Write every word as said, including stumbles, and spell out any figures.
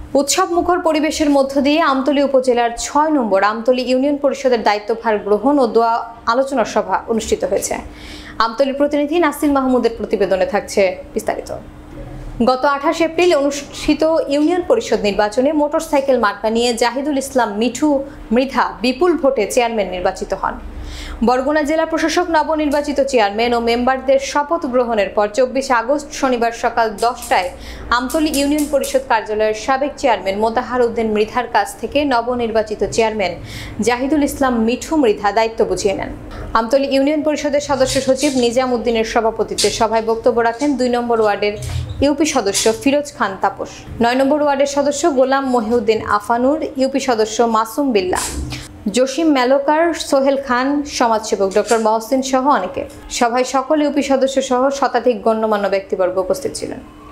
উৎসব মুখর পরিবেশের মধ্য দিয়ে আমতলী উপজেলার ছয় নম্বর আমতলী ইউনিয়ন পরিষদের দায়িত্বভার গ্রহণ ও দোয়া আলোচনা সভা অনুষ্ঠিত হয়েছে। আমতলীর প্রতিনিধি নাসির মাহমুদের প্রতিবেদনে থাকছে বিস্তারিত। গত আঠাশ এপ্রিল অনুষ্ঠিত ইউনিয়ন পরিষদ নির্বাচনে মোটরসাইকেল মার্কা নিয়ে জাহিদুল ইসলাম মিঠু মৃধা বিপুল ভোটে চেয়ারম্যান নির্বাচিত হন। বরগুনা জেলা প্রশাসক নবনির্বাচিত চেয়ারম্যান ও মেম্বারদের শপথ গ্রহণের পর চব্বিশে আগস্ট শনিবার সকাল দশটায় আমতলী ইউনিয়ন পরিষদ কার্যালয়ের সাবেক চেয়ারম্যান মোতাহার উদ্দিন মৃধার কাছ থেকে নবনির্বাচিত চেয়ারম্যান জাহিদুল ইসলাম মিঠু মৃধা দায়িত্ব বুঝিয়ে নেন। আমতলী ইউনিয়ন পরিষদের সদস্য সচিব নিজাম উদ্দিনের সভাপতিত্বে সভায় বক্তব্য রাখেন দুই নম্বর ওয়ার্ডের ইউপি সদস্য ফিরোজ খান তাপস, নয় নম্বর ওয়ার্ডের সদস্য গোলাম মহিউদ্দিন আফানুর, ইউপি সদস্য মাসুম বিল্লাহ, জসিম মেলোকার, সোহেল খান, সমাজসেবক ডক্টর মহসিন সহ অনেকে। সভায় সকল ইউপি সদস্য সহ শতাধিক গণ্যমান্য ব্যক্তিবর্গ উপস্থিত ছিলেন।